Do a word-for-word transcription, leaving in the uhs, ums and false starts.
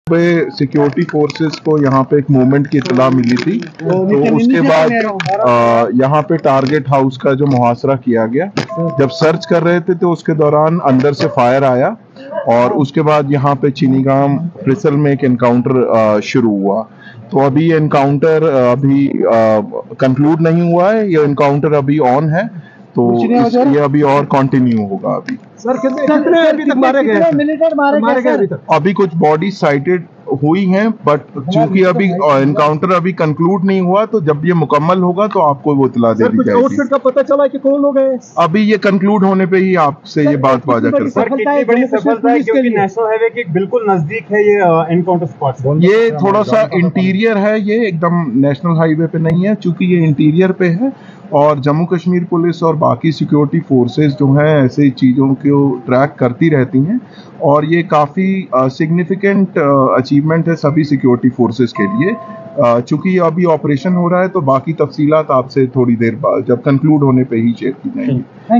पे security forces को यहाँ पे एक मूवमेंट की इतला मिली थी, तो उसके बाद यहाँ पे टारगेट हाउस का जो मुहासरा किया गया। जब सर्च कर रहे थे तो उसके दौरान अंदर से फायर आया और उसके बाद यहाँ पे चीनीगाम फ्रिसल में एक एनकाउंटर शुरू हुआ। तो अभी ये एनकाउंटर अभी कंक्लूड नहीं हुआ है, ये एनकाउंटर अभी ऑन है, तो ये अभी और कंटिन्यू होगा। अभी सर कितने कितने अभी तक मारे गए मिलिटेंट मारे गए अभी तक? अभी कुछ बॉडी साइटेड हुई हैं, बट चूंकि अभी एनकाउंटर अभी कंक्लूड नहीं हुआ, तो जब ये मुकम्मल होगा तो आपको वो इत्तला दे दी जाएगी। आउटफिट का पता चला कि कौन लोग हैं? अभी ये कंक्लूड होने पे ही आपसे ये बात वाजा कर सकते हैं। कितनी बड़ी सफलता है, क्योंकि नेशनल हाईवे के बिल्कुल नजदीक है ये एनकाउंटर स्पॉट। ये थोड़ा सा इंटीरियर है, ये एकदम नेशनल हाईवे पे नहीं है, चूंकि ये इंटीरियर पे है और जम्मू कश्मीर पुलिस और बाकी सिक्योरिटी फोर्सेस जो हैं ऐसे चीज़ों को ट्रैक करती रहती हैं और ये काफ़ी सिग्निफिकेंट अचीवमेंट है सभी सिक्योरिटी फोर्सेस के लिए। चूंकि अभी ऑपरेशन हो रहा है तो बाकी तफसीलात आपसे थोड़ी देर बाद जब कंक्लूड होने पे ही शेयर की जाएंगी।